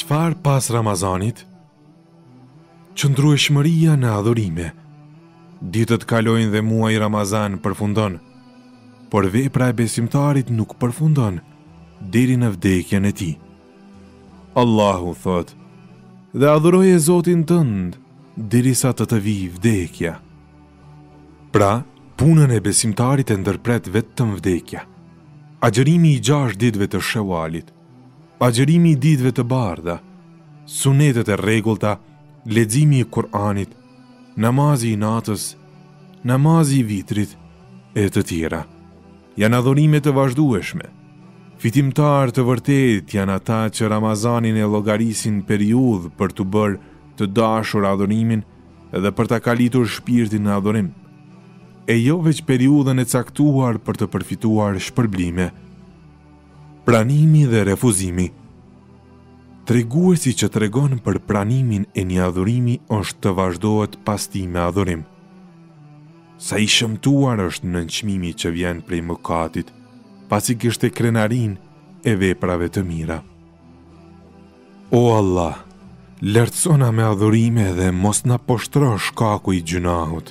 Çfarë pas Ramazanit? Qëndrueshmëria në adhurime. Ditët kalojnë dhe muaji Ramazan përfundon, por vepra e besimtarit nuk përfundon deri në vdekjen e tij. Allahu thot: "Dhe adhuroje Zotin tënd derisa të vijë vdekja." Pra, punën e besimtarit e ndërpret vetëm vdekja. Agjërimi i 6 ditëve të Shewalit, agjërimi i ditëve të bardha, sunetet e rregullta, leximi i Kur'anit, namazi i natës, namazi i vitrit e të tjera, janë adhurime të vazhdueshme. Fitimtar të vërtet janë ata që Ramazanin e llogarisin periudhë për të bërë të dashur adhurimin dhe për ta kalitur shpirtin në adhurim, e jo veç periudhën e caktuar për të përfituar shpërblime. Pranimi dhe refuzimi. Treguesi që tregon për pranimin e një adhurimi është të vazhdohet pas tij me adhurim. Sa i shëmtuar është nënçmimi që vjen prej mëkatit, pasi kishte krenarin e veprave të mira. O Allah, lartësona me adhurime dhe mos na poshtro shkaku i gjunahut.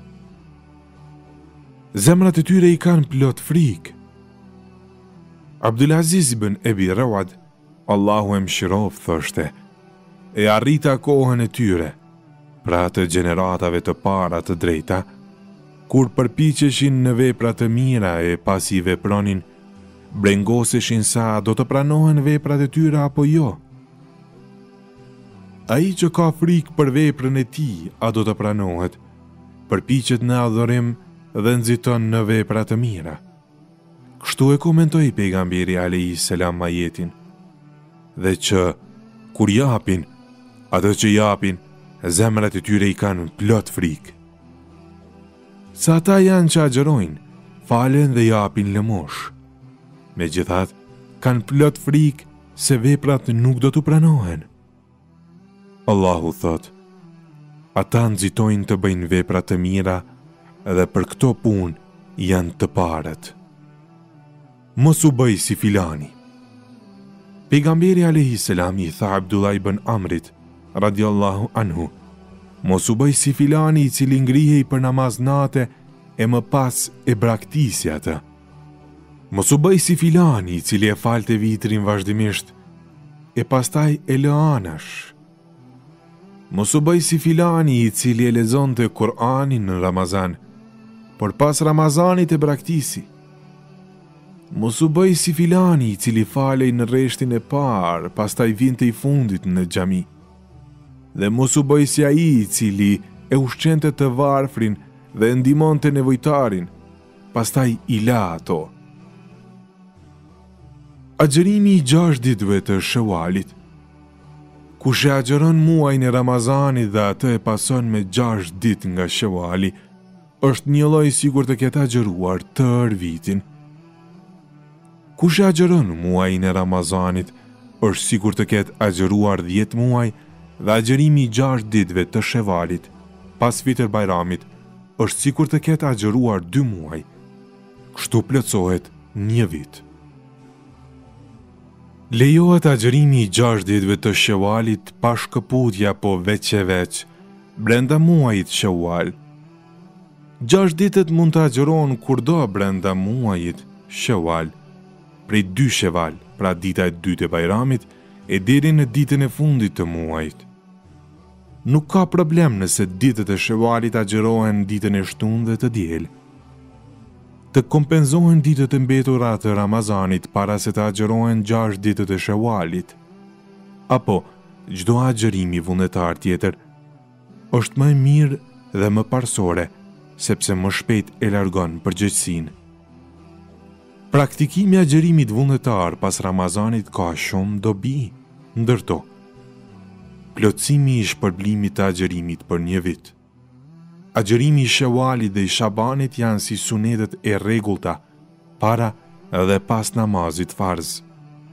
Zemrat e tyre i kanë plot frikë. Abdulaziz ibn Ebi Rawad, Allahu e mëshiroft, thoshte: "E arrita kohën e tyre, pra të gjeneratave të para të drejta, kur përpiqeshin në vepra të mira e pasi vepronin, brengoseshin sa do të pranohen veprat e tyre apo jo. Ai që ka frikë për veprën e tij, a do të pranohet, përpiqet në adhurim dhe nxiton në vepra të mira." Kështu e komentoi pejgamberi alayhis salam ajetin, dhe që kur japin, ato që japin, zemrat e tyre i kanë plot frikë. Sa ata janë që agjërojnë, falen dhe japin lëmosh. Megjithatë, kanë plot frikë se veprat nuk do të pranohen. Allahu thot: "Ata nxitojnë të bëjnë vepra të mira dhe për këto punë janë të parët." Mos u bëj si filani. Pejgamberi alayhis salam i tha Abdullah ibn Amrit radiallahu anhu: "Mos u bëj si filani i cili ngrihej për namaz nate e më pas e braktisi atë. Mos u bëj si filani i cili e falte vitrin vazhdimisht e pastaj e lë anash. Mos u bëj si filani i cili e lexonte Kur'anin në Ramazan, por pas Ramazanit e braktisi. Mos u bëj si filani i cili falej në rreshtin e parë, pastaj vinte i fundit në xhami. Dhe mos u bëj si ai i cili e ushqente të varfrin dhe ndihmonte nevojtarin, pastaj i la ato." Agjërimi i 6 ditëve të Shewalit. Kush e agjeron muajin e Ramazanit dhe atë e pason me 6 ditë nga Shewali, është një lloj sikur të ketë agjëruar tërë vitin. Kush e agjeron muajin e Ramazanit, është sikur të ketë agjëruar 10 muaj, dhe agjërimi i 6 ditëve të Shewalit, pas Fitr Bajramit, është sikur të ketë agjëruar 2 muaj. Kështu plotësohet 1 vit. Lejohet agjërimi i 6 ditëve të Shewalit pa shkëputje apo veç e veç, brenda muajit Shewal. 6 ditët mund të agjërohen kurdo brenda muajit Shewal, prej 2 Sheval, pra dita e 2 e Bajramit, e deri në ditën e fundit të muajit. Nuk ka problem nëse ditët e Shewalit agjërohen ditën e shtunë dhe të diel. Të kompenzohen ditët e mbetura të Ramazanit para se të agjërohen 6 ditët e Shewalit. Apo, çdo agjërimi vullnetar tjetër është më mirë dhe më parsore, sepse më shpejt e largon përgjegjësinë. Praktikimi i agjërimit vullnetar pas Ramazanit ka shumë dobi, ndërto plotësimi i shpërblimit të agjërimit për 1 vit. Agjërimi i Shewalit dhe i Shabanit janë si sunetet e rregullta para dhe pas namazit farz.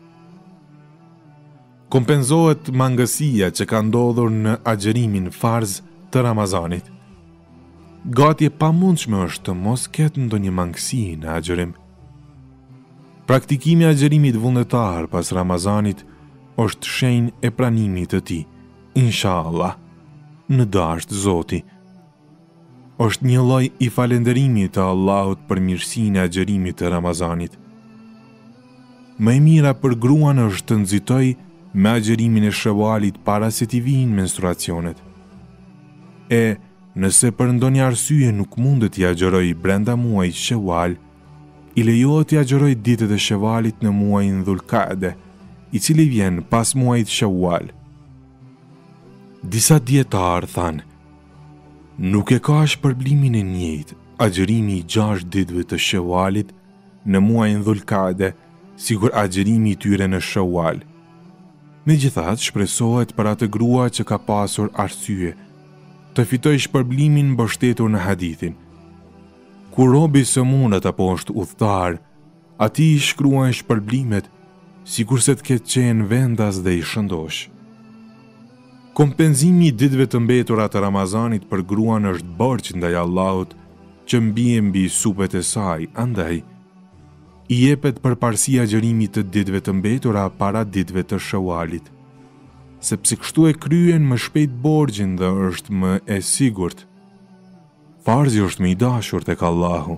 Kompenzohet mangësia që ka ndodhur në agjërimin farz të Ramazanit. Gati e pamundshme është të mos ketë ndonjë mangësi në agjërim. Praktikimi i agjërimit vullnetar pas Ramazanit është shenjë e pranimit të tij, inshallah, në dashur Zoti. Është një lloj i falënderimit të Allahut për mirësinë e agjerimit të Ramazanit. Më e mira për gruan është të nxitojë me agjerimin e Shewalit para se t'i vinë menstruacionet. Nëse për ndonjë arsye nuk mundet t'i agjerojë brenda muajit Shewal, i lejohet t'i agjerojë ditët e Shewalit në muajin Dhulqa'de, i cili vjen pas muajit Shewal. Disa dietarë thanë, nuk e ka shpërblimin e njëjtë agjerimi i 6 ditëve të Shewalit në muajin Dhulqa'de, sikur agjerimi i tyre në Shewal. Megjithatë, shpresohet për atë grua që ka pasur arsye të fitoj shpërblimin mbështetur në hadithin. Kur robi sëmunat apo është udhëtar, atij i shkruajnë shpërblimet sikurse të ketë qenë vendas dhe i shëndosh. Kompenzimi i ditëve të mbetura të Ramazanit për gruan është borxh ndaj Allahut që mbie mbi supet e saj, andaj i jepet përparësia agjerimit të ditëve të mbetura para ditëve të Shewalit, sepse kështu e kryen më shpejt borxhin dhe është më e sigurt. Farzi është më i dashur tek Allahu.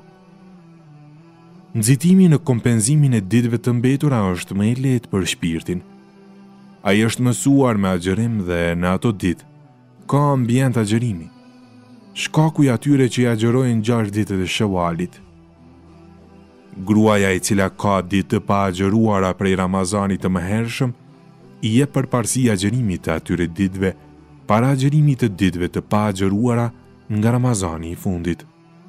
Nxitimi në kompenzimin e ditëve të mbetura është më i lehtë për shpirtin. Ai është mësuar me agjerim dhe në ato ditë ka ambient agjerimi. Shkaku i atyre që i agjerojnë 6 ditët e Shewalit. Gruaja e cila ka ditë të pa agjeruara prej Ramazanit të mëhershëm, i jep përparësi agjerimit të atyre ditëve para agjerimit të ditëve të pa agjeruara nga Ramazani i fundit.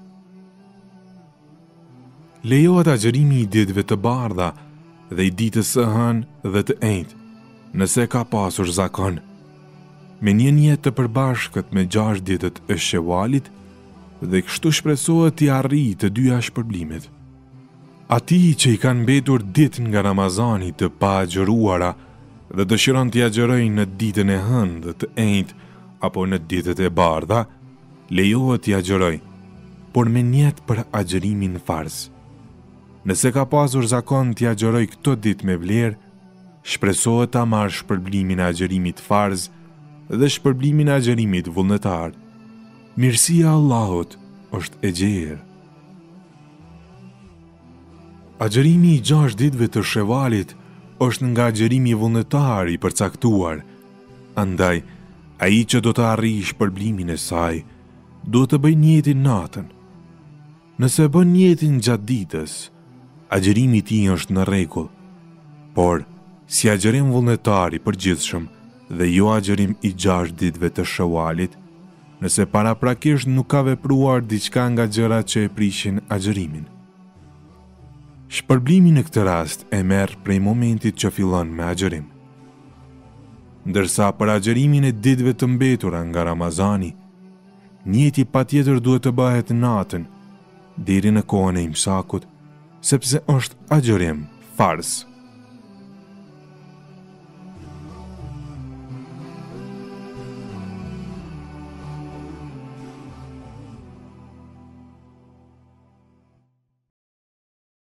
Lejohet agjerimi i ditëve të bardha dhe i ditës së hënë dhe të enjtë, nëse ka pasur zakon, me një jetë të përbashkët me 6 ditët e Shewalit dhe kështu shpresohet t'i arrijë të dyja shpërblimet. Ati që i kanë mbetur ditë nga Ramazani të pa agjëruara dhe dëshiron t'i agjerojnë në ditën e hënë dhe të enjtë apo në ditët e bardha, lejohet t'i agjerojë, por me niyet për agjerimin farz. Nëse ka pasur zakon t'i agjerojë këto ditë me vlerë, shpresohet ta marrë shpërblimin e agjerimit farz dhe shpërblimin e agjerimit vullnetar. Mirësia e Allahut është e gjerë. Agjerimi i 6 ditëve të Shewalit është nga agjerimi vullnetar i përcaktuar. Andaj, ai që do të arrijë shpërblimin e saj, do të bëjë niyetin natën. Nëse bën niyetin gjatë ditës, agjerimi i tij është në rregull. Por, si agjerim vullnetar i përgjithshëm dhe jo agjerim i 6 ditëve të Shewalit, nëse paraprakisht nuk ka vepruar diçka nga gjërat që e prishin agjerimin. Shpërblimi në këtë rast e merr prej momentit që fillon me agjerim. Ndërsa për agjerimin e ditëve të mbetura nga Ramazani, niyeti patjetër duhet të bëhet natën, deri në kohën e imsakut, sepse është agjerim farz.